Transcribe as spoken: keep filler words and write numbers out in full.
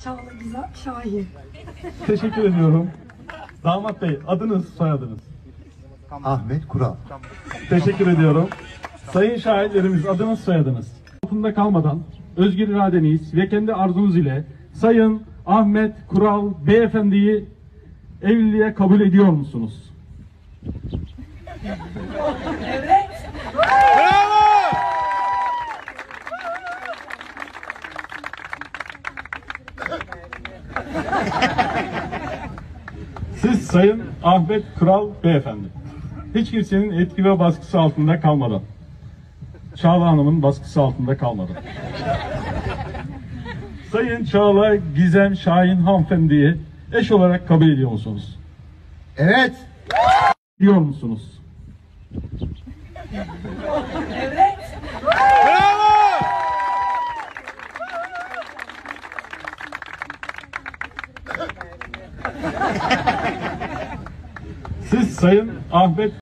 Çağla Gizem Şahin. Teşekkür ediyorum. Damat Bey, adınız, soyadınız? Ahmet Kural. Teşekkür ediyorum. Sayın şahitlerimiz, adınız, soyadınız? Altında kalmadan, özgür iradeniz ve kendi arzunuz ile Sayın Ahmet Kural Beyefendi'yi evliliğe kabul ediyor musunuz? Evet. Siz Sayın Ahmet Kural Beyefendi, hiç kimsenin etki ve baskısı altında kalmadan, Çağla Hanım'ın baskısı altında kalmadan, Sayın Çağla Gizem Şahin Hanımefendi'yi eş olarak kabul ediyor musunuz? Evet. Diyor musunuz? Evet. Siz Sayın Ahmet